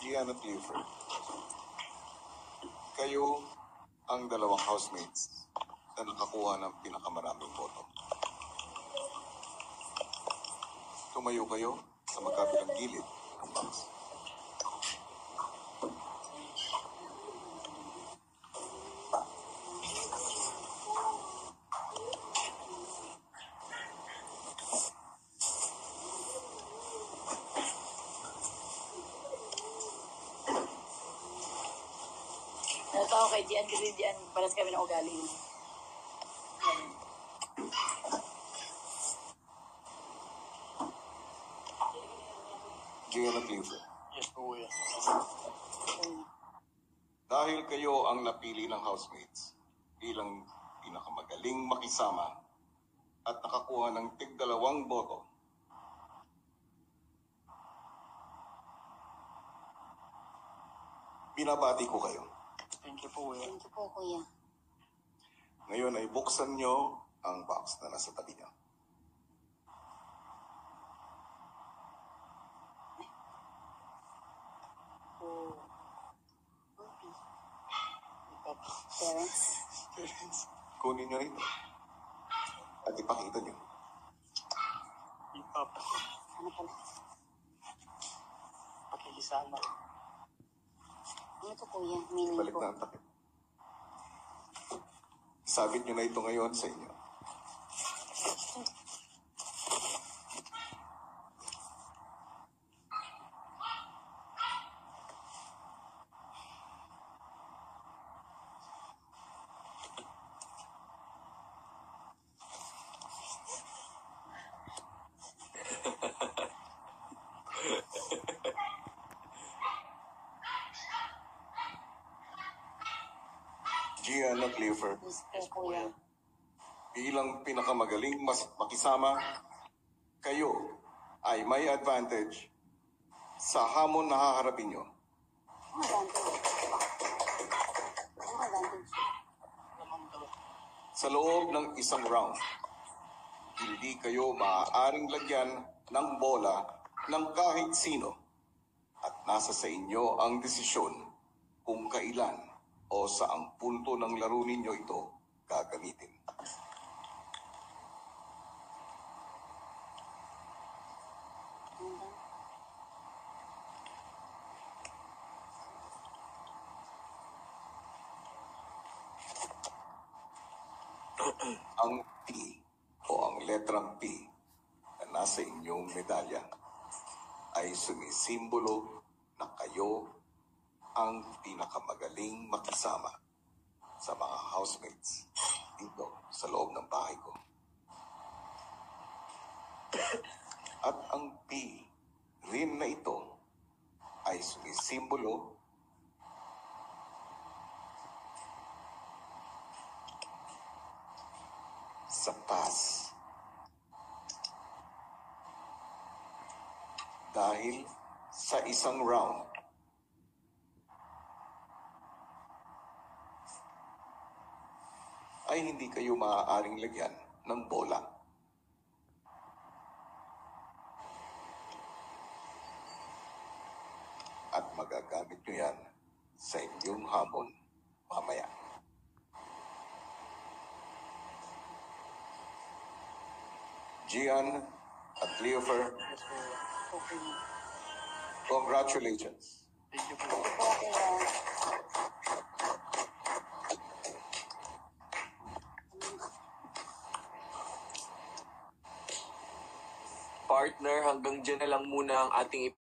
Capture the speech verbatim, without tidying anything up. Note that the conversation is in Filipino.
Gian at Clifford, kayo ang dalawang housemates na nakakuha ng pinakamaraming boto. Tumayo kayo sa magkabilang gilid ng box. Tao kay Dian, kasi Dian, paras kami ng ugali. Gian at Clifford. Yes po, kuya. Dahil kayo ang napili ng housemates bilang pinakamagaling makisama at nakakuha ng tig-dalawang boto, binabati ko kayo. Thank you po, kuya. Thank you po, kuya. Ngayon ay buksan nyo ang box na nasa tabi nyo. Oh. Papa. Parents? Parents. Kunin nyo rin at ipakita nyo. Papa. Ano pala? Pakikisama. Ano to, kuya? Meaning Balik po. na ang takip. Sabit nyo na ito ngayon sa inyo. Gian at Clifford, Yes po, kuya. bilang pinakamagaling mas makisama, kayo ay may advantage sa hamon na haharapin nyo. Ano advantage? Ano advantage? Sa loob ng isang round, hindi kayo maaaring lagyan ng bola ng kahit sino at nasa sa inyo ang desisyon kung kailan o saang punto ng laro ninyo ito gagamitin. Ang P o ang letrang P na nasa inyong medalya ay sumisimbolo na kayo ang pinakamagaling makisama sa mga housemates dito sa loob ng bahay ko. At ang P rin na ito ay sumisimbolo sa pass. Dahil sa isang round, ay hindi kayo maaaring lagyan ng bola. At magagamit nyo yan sa inyong hamon mamaya. Gian at Clifford, Yes po, kuya. Okay. Thank congratulations. you po. Thank you po, kuya. Partner, hanggang dyan na lang muna ang ating